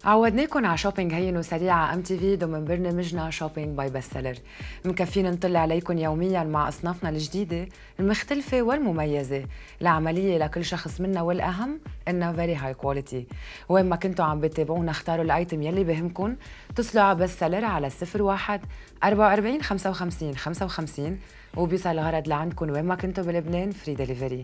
عودناكم على شوبينج هين وسريع على ام تي في ضمن برنامجنا شوبينج باي بست سيلر. مكفين نطلع عليكم يوميا مع اصنافنا الجديده المختلفه والمميزه، العمليه لكل شخص منا، والاهم انها فيري هاي كواليتي. وين ما كنتوا عم بتتابعونا اختاروا الايتم يلي بهمكم، اتصلوا على بست سيلر على 01 44 55 55 وبيوصل الغرض لعندكم وين ما كنتوا بلبنان، فري دليفري.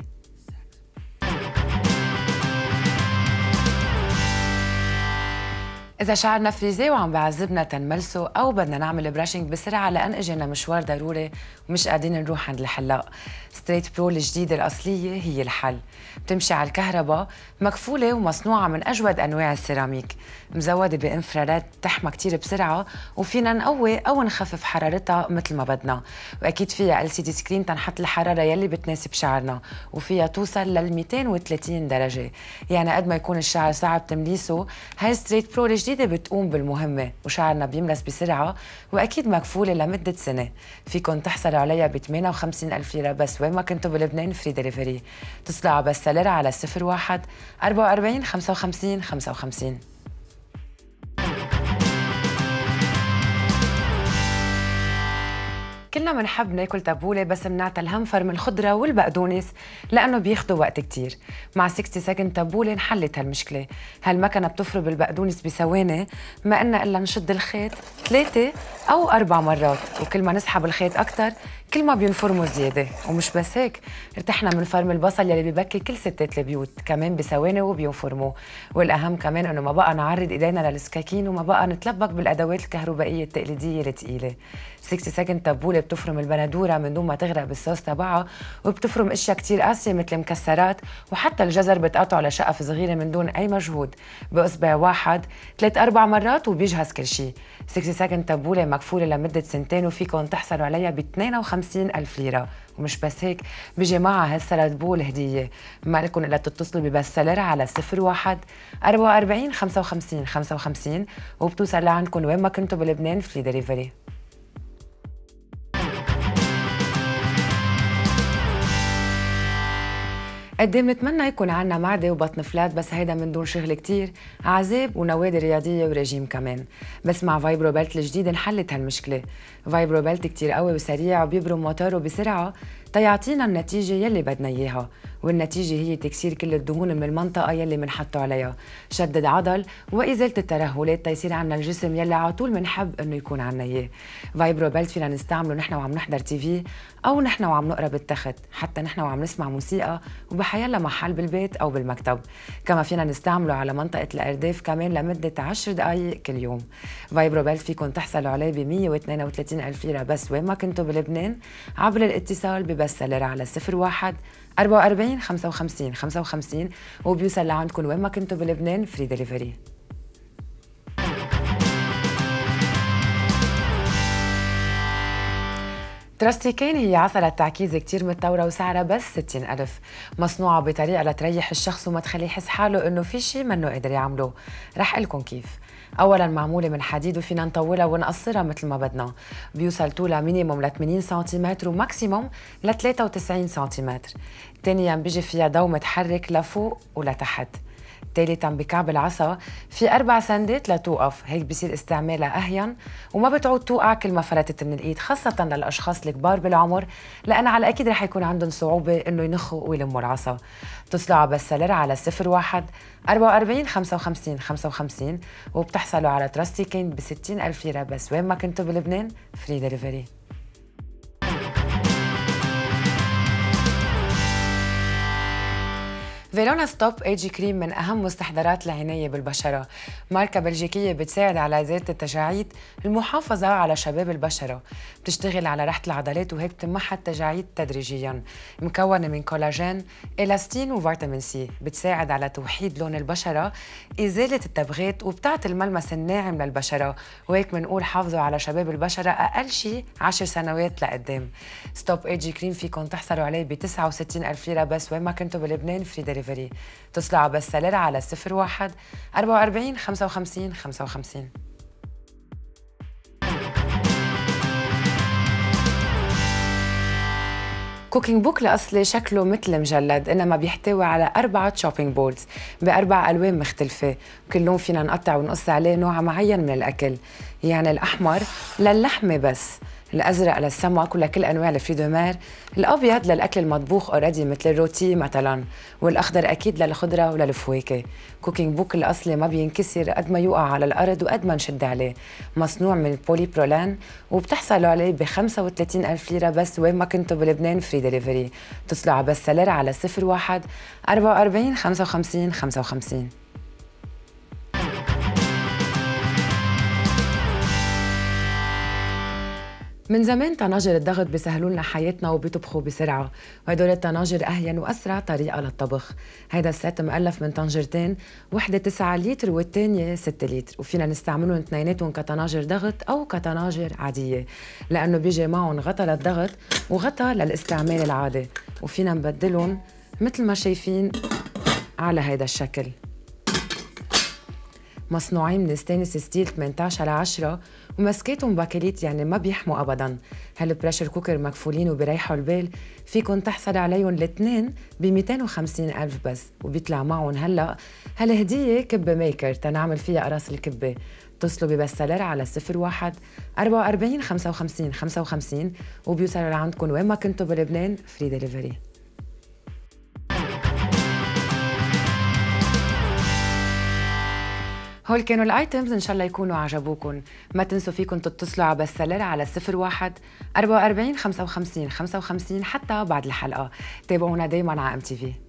إذا شعرنا فريزي وعم بعذبنا تنملسه أو بدنا نعمل براشنج بسرعة لأن إجينا مشوار ضروري ومش قادرين نروح عند الحلاق، ستريت برو الجديدة الأصلية هي الحل. بتمشي على الكهرباء، مكفولة ومصنوعة من أجود أنواع السيراميك، مزودة بإنفرارات بتحمى كتير بسرعة، وفينا نقوي أو نخفف حرارتها مثل ما بدنا، وأكيد فيها LCD سكرين تنحط الحرارة يلي بتناسب شعرنا، وفيها توصل لل 230 درجة. يعني قد ما يكون الشعر صعب تمليسه، هاي ستريت برو الجديدة بتقوم بالمهمة وشعرنا بيملس بسرعة، وأكيد مكفولة لمدة سنة. فيكن تحصلوا عليها ب 58,000 ليرة بس وين ما كنتوا بلبنان، فري دليفري. اتصلوا على بست سيلر على 01 44 55 55. كلنا منحب ناكل تبولة بس منعطى الهم فرم الخضرة والبقدونس لأنه بياخدوا وقت كتير. مع 60 سكند تبولة انحلت هالمشكلة. هالمكنة بتفرم البقدونس بثواني، ما قلنا إلا نشد الخيط 3 أو 4 مرات، وكل ما نسحب الخيط أكتر كل ما بينفرموا زيادة. ومش بس هيك، ارتحنا من فرم البصل يلي ببكي كل ستات البيوت كمان بثواني وبينفرموا. والأهم كمان إنه ما بقى نعرض إيدينا للسكاكين وما بقى نتلبك بالأدوات الكهربائية التقليدية الثقيلة. 60 سكند تبولة بتفرم البندورة من دون ما تغرق بالصوص تبعها، وبتفرم اشياء كتير قاسية مثل مكسرات، وحتى الجزر بتقطعه لشقف صغيرة من دون أي مجهود بإصبع واحد 3-4 مرات وبيجهز كل شيء. 60 سكند تبولة مكفولة لمدة سنتين وفيكم تحصلوا عليها ب 52,000 ليرة. ومش بس هيك، بيجي معها هالسلد بول هدية. ما لكم إلا تتصلوا ببست سيلر على 01 44 55 55 وبتوصل لعندكم وين ما كنتوا بلبنان، فري دليفري. قد ايه بنتمنى يكون عنا معدة وبطن فلات، بس هيدا من دون شغل كتير، عذاب ونوادي رياضية ورجيم كمان. بس مع فايبرو بيلت الجديد انحلت هالمشكلة. فايبرو بيلت كتير قوي وسريع وبيبرم موتوره بسرعة تيعطينا النتيجة يلي بدنا إياها، والنتيجة هي تكسير كل الدهون من المنطقة يلي منحطه عليها، شدد عضل وإزالة الترهلات تيصير عنا الجسم يلي على طول منحب إنه يكون عنا إياه. فايبرو بيلت فينا نستعمله نحن وعم نحضر تي في أو نحن وعم نقرا بالتخت، حتى نحن وعم نسمع موسيقى وبحيلا محل بالبيت أو بالمكتب. كما فينا نستعمله على منطقة الأرداف كمان لمدة 10 دقايق كل يوم. فايبرو بيلت فيكم تحصلوا عليه ب 132,000 ليرة بس وين ما كنتوا بلبنان، عبر الاتصال ببست سيلر على 01 44 55 55 وبيوصل لعندكم وين ما كنتوا بلبنان، فري دليفري. تراستيكين هي عصا للتعكيز كتير متطورة وسعرها بس 60,000، مصنوعة بطريقة لتريح الشخص وما تخليه يحس حاله إنه في شي منه قادر يعمله. رح قلكن كيف. أولاً معمولة من حديد وفينا نطولها ونقصرها مثل ما بدنا. بيوصل طولها مينيموم ل 80 سنتيمتر وماكسيموم ل 93 سنتيمتر. ثانياً بيجي فيها ضو متحرك لفوق ولتحت. ثالثاً بكعب العصا في 4 سندات لتوقف، هيك بصير استعمالها أهين وما بتعود توقع كل ما فلتت من الإيد، خاصة للأشخاص الكبار بالعمر لأن على أكيد رح يكون عندهم صعوبة إنه ينخوا ويلموا العصا. اتصلوا على بست سيلر على 01 44 55 55 وبتحصلوا على تراستيكين ب 60,000 ليرة بس وين ما كنتوا بلبنان، فري دليفري. فيرونا ستوب ايجي كريم من أهم مستحضرات العناية بالبشرة، ماركة بلجيكية بتساعد على إزالة التجاعيد، المحافظة على شباب البشرة، بتشتغل على راحة العضلات وهيك بتمحى التجاعيد تدريجياً، مكونة من كولاجين، إلاستين وفيتامين سي، بتساعد على توحيد لون البشرة، إزالة التبغات وبتعطي الملمس الناعم للبشرة، وهيك منقول حافظوا على شباب البشرة أقل شي 10 سنوات لقدام. ستوب ايجي كريم فيكم تحصلوا عليه ب 69,000 ليرة بس وين ما كنتوا بلبنان، فري دليفري. اتصلوا على بست سيلر على 01 44 55 55. كوكينج بوك الأصلي شكله مثل مجلد، إنما بيحتوي على 4 شوبينج بوردز ب4 ألوان مختلفة، وكل لون فينا نقطع ونقص عليه نوع معين من الأكل. يعني الأحمر للحمة بس، الأزرق للسمك ولكل أنواع الفري مير، الأبيض للأكل المطبوخ أوريدي مثل الروتي مثلا، والأخضر أكيد للخضرة وللفواكه. كوكينج بوك الأصلي ما بينكسر قد ما يوقع على الأرض وقد ما نشد عليه، مصنوع من البولي برولان، وبتحصلوا عليه ب 35,000 ليرة بس وين ما كنتوا بلبنان فري ديليفري. اتصلوا على بس سلر على 01 44 55 55. من زمان طناجر الضغط بيسهلوا لنا حياتنا وبيطبخوا بسرعة، وهدول الطناجر أهين وأسرع طريقة للطبخ. هيدا السيت مؤلف من طنجرتين، وحدة 9 لتر والتانية 6 لتر، وفينا نستعملهم اثنيناتهم كطناجر ضغط أو كطناجر عادية، لأنه بيجي معهم غطا للضغط وغطا للاستعمال العادي، وفينا نبدلهم مثل ما شايفين على هيدا الشكل. مصنوعين من ستانلس ستيل 18/10 ومسكاتهم باكليت، يعني ما بيحموا ابدا. هالبريشر كوكر مكفولين وبيريحوا البال، فيكن تحصل عليهم الاثنين ب 250,000 بس، وبيطلع معهم هلا هالهديه كبه ميكر تنعمل فيها قراص الكبه. اتصلوا ببستلر على 01 44 55 55 وبيوصلوا لعندكم وين ما كنتوا بلبنان فري ديليفري. هول كانوا الايتمز، ان شاء الله يكونوا عجبوكم. ما تنسوا فيكم تتصلوا على بستلر على 01 44 55 55 حتى بعد الحلقه. تابعونا دايما على MTV.